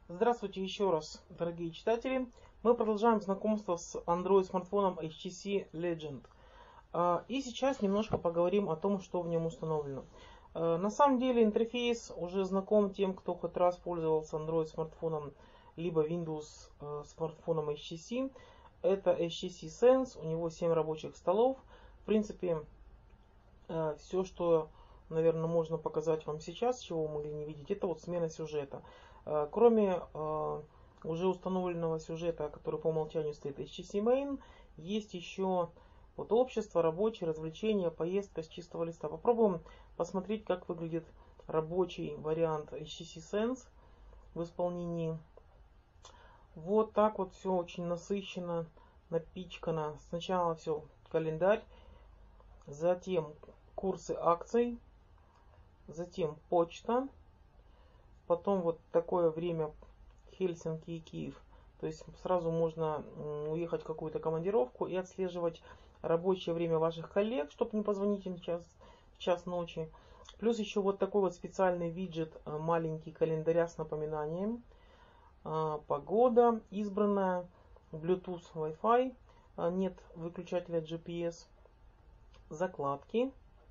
Здравствуйте еще раз, дорогие читатели. Мы продолжаем знакомство с Android смартфоном HTC Legend. И сейчас немножко поговорим о том, что в нем установлено. На самом деле интерфейс уже знаком тем, кто хоть раз пользовался Android смартфоном либо Windows смартфоном HTC. Это HTC Sense, у него 7 рабочих столов. В принципе, все, что, наверное, можно показать вам сейчас, чего вы могли не видеть, это вот смена сюжета. Кроме уже установленного сюжета, который по умолчанию стоит HTC Main, есть еще вот общество, рабочие, развлечения, поездка с чистого листа. Попробуем посмотреть, как выглядит рабочий вариант HTC Sense в исполнении. Вот так вот все очень насыщенно, напичкано. Сначала все календарь, затем курсы акций, затем почта, потом вот такое время Хельсинки и Киев. То есть сразу можно уехать в какую-то командировку и отслеживать рабочее время ваших коллег, чтобы не позвонить им в час ночи. Плюс еще вот такой вот специальный виджет маленький календаря с напоминанием. Погода избранная, Bluetooth, Wi-Fi, нет выключателя GPS, закладки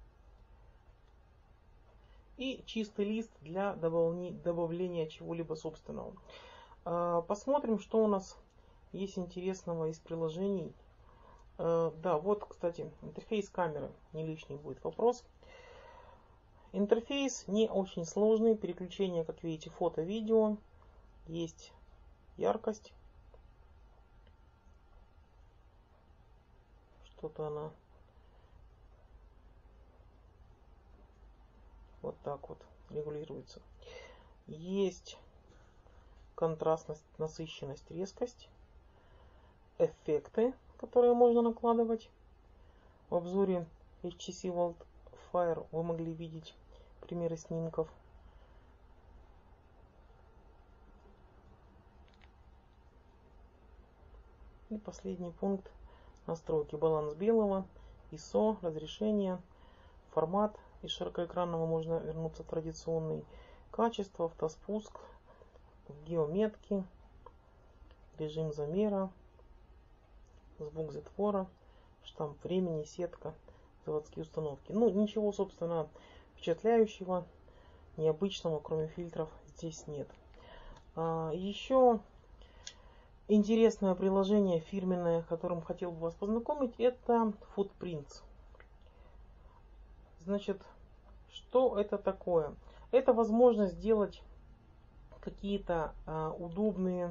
и чистый лист для добавления чего-либо собственного. Посмотрим, что у нас есть интересного из приложений. Да, вот, кстати, интерфейс камеры, не лишний будет вопрос. Интерфейс не очень сложный, переключение, как видите, фото-видео, есть яркость. Что-то она вот так вот регулируется. Есть контрастность, насыщенность, резкость, эффекты, которые можно накладывать. В обзоре HTC Wildfire вы могли видеть примеры снимков. И последний пункт: настройки, баланс белого, ISO, разрешение, формат. Из широкоэкранного можно вернуться в традиционный, качество, автоспуск, геометки, режим замера, звук затвора, штамп времени, сетка, заводские установки. Ну, ничего, собственно, впечатляющего, необычного, кроме фильтров, здесь нет. Еще интересное приложение фирменное, которым хотел бы вас познакомить, это Footprints. Значит, что это такое? Это возможность сделать какие-то удобные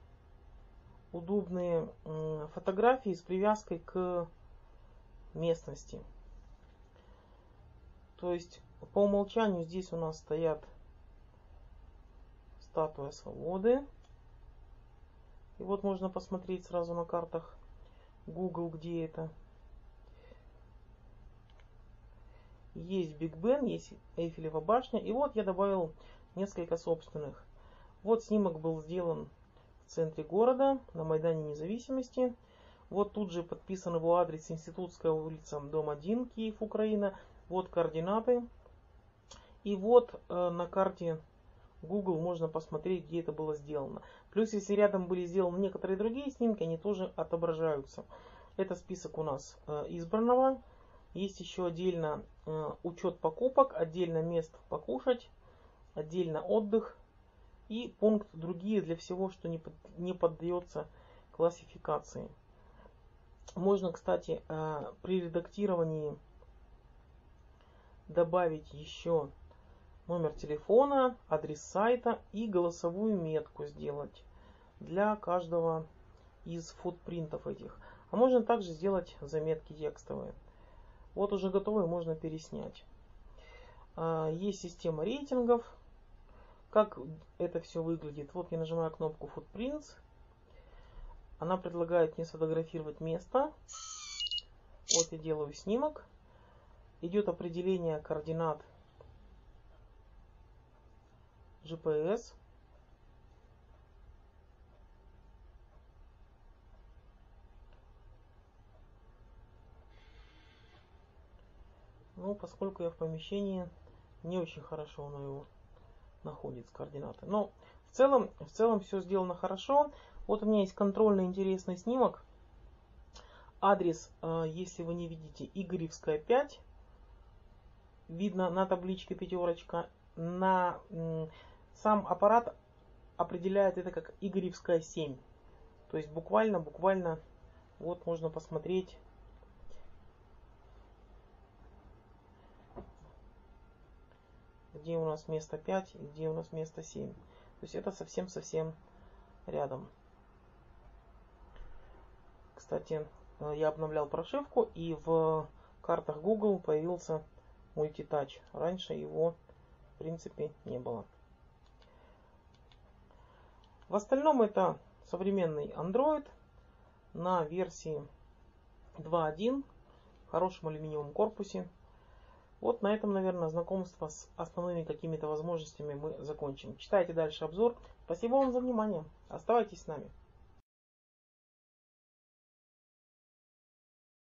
фотографии с привязкой к местности. То есть по умолчанию здесь у нас стоят статуя свободы. И вот можно посмотреть сразу на картах Google, где это. Есть Биг Бен, есть Эйфелева башня. И вот я добавил несколько собственных. Вот снимок был сделан в центре города, на Майдане Независимости. Вот тут же подписан его адрес: Институтская улица, дом 1, Киев, Украина. Вот координаты. И вот на карте Google можно посмотреть, где это было сделано. Плюс, если рядом были сделаны некоторые другие снимки, они тоже отображаются. Это список у нас избранного. Есть еще отдельно учет покупок, отдельно мест покушать, отдельно отдых и пункт другие для всего, что не поддается классификации. Можно, кстати, при редактировании добавить еще номер телефона, адрес сайта и голосовую метку сделать для каждого из футпринтов этих. А можно также сделать заметки текстовые. Вот уже готовые, можно переснять. Есть система рейтингов. Как это все выглядит? Вот я нажимаю кнопку Footprints. Она предлагает мне сфотографировать место. Вот я делаю снимок. Идет определение координат GPS. Ну, поскольку я в помещении, не очень хорошо оно его находит с координаты. Но В целом все сделано хорошо. Вот у меня есть контрольный интересный снимок. Адрес, если вы не видите, Игоревская 5. Видно на табличке пятерочка. Сам аппарат определяет это как Игоревская 7. То есть буквально, вот можно посмотреть, где у нас место 5 и где у нас место 7. То есть это совсем рядом. Кстати, я обновлял прошивку, и в картах Google появился мультитач. Раньше его, в принципе, не было. В остальном это современный Android на версии 2.1 в хорошем алюминиевом корпусе. Вот на этом, наверное, знакомство с основными какими-то возможностями мы закончим. Читайте дальше обзор. Спасибо вам за внимание. Оставайтесь с нами.